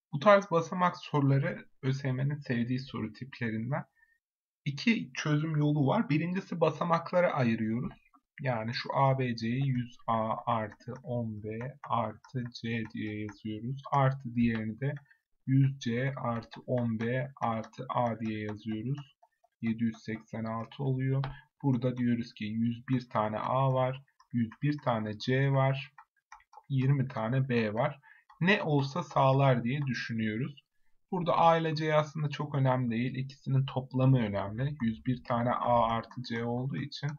Bu tarz basamak soruları ÖSYM'nin sevdiği soru tiplerinden. İki çözüm yolu var. Birincisi basamaklara ayırıyoruz. Yani şu ABC'yi 100A artı 10B artı C diye yazıyoruz. Artı diğerini de 100C artı 10B artı A diye yazıyoruz. 786 oluyor. Burada diyoruz ki 101 tane A var, 101 tane C var, 20 tane B var. Ne olsa sağlar diye düşünüyoruz. Burada A ile C aslında çok önemli değil. İkisinin toplamı önemli. 101 tane A artı C olduğu için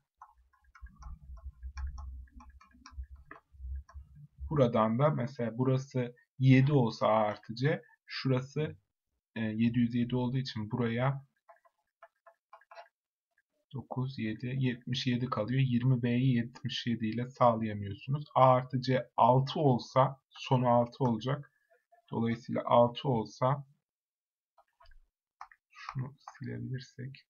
buradan da mesela burası 7 olsa A artı C, şurası 707 olduğu için buraya 9, 7, 77 kalıyor. 20B'yi 77 ile sağlayamıyorsunuz. A artı C 6 olsa sonu 6 olacak. Dolayısıyla 6 olsa şunu silebilirsek.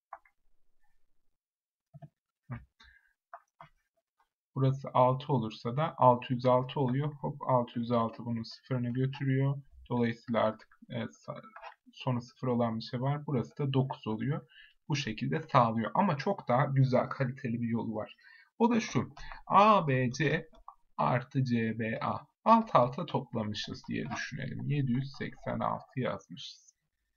Burası 6 olursa da 606 oluyor. Hop 606 bunun sıfırını götürüyor. Dolayısıyla artık sonu sıfır olan bir şey var. Burası da 9 oluyor. Bu şekilde sağlıyor. Ama çok daha güzel, kaliteli bir yolu var. O da şu. ABC artı CBA. Alt alta toplamışız diye düşünelim. 786 yazmışız.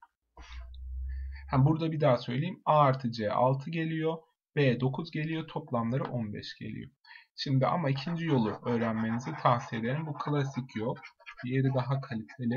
Burada bir daha söyleyeyim. A artı C 6 geliyor. B 9 geliyor. Toplamları 15 geliyor. Şimdi ama ikinci yolu öğrenmenizi tavsiye ederim. Bu klasik yol. Diğeri daha kaliteli.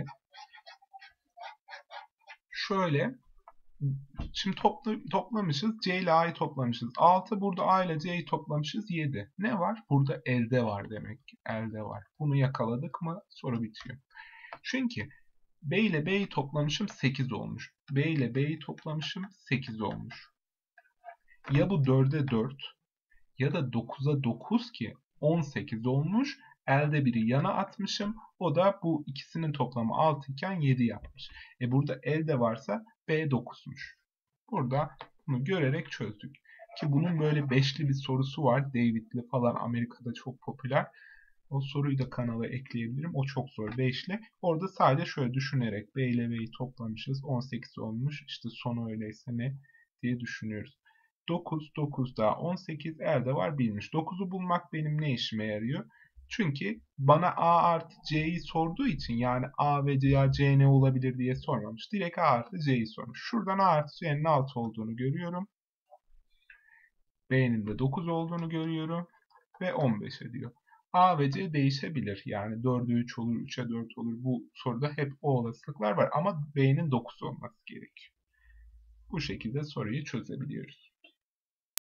Şöyle. Şimdi toplamışız. C ile A'yı toplamışız. 6. Burada A ile C'yi toplamışız. 7. Ne var? Burada elde var demek ki. Elde var. Bunu yakaladık mı soru bitiyor. Çünkü B ile B'yi toplamışım 8 olmuş. B ile B'yi toplamışım 8 olmuş. Ya bu 4'e 4 ya da 9'a 9 ki 18 olmuş. Elde biri yana atmışım. O da bu ikisinin toplamı 6 iken 7 yapmış. Burada elde varsa B 9'muş. Burada bunu görerek çözdük. Ki bunun böyle beşli bir sorusu var. David'li falan Amerika'da çok popüler. O soruyu da kanala ekleyebilirim. O çok zor. Beşli. Orada sadece şöyle düşünerek B ile B'yi toplamışız. 18 olmuş. İşte sonu öyleyse ne diye düşünüyoruz. 9, 9 daha 18 elde var 1'miş. 9'u bulmak benim ne işime yarıyor? Çünkü bana A artı C'yi sorduğu için yani A ve C ne olabilir diye sormamış. Direkt A artı C'yi sormuş. Şuradan A artı C'nin 6 olduğunu görüyorum. B'nin de 9 olduğunu görüyorum. Ve 15 ediyor. A ve C değişebilir. Yani 4'e 3 olur, 3'e 4 olur. Bu soruda hep o olasılıklar var. Ama B'nin 9 olması gerekiyor. Bu şekilde soruyu çözebiliyoruz.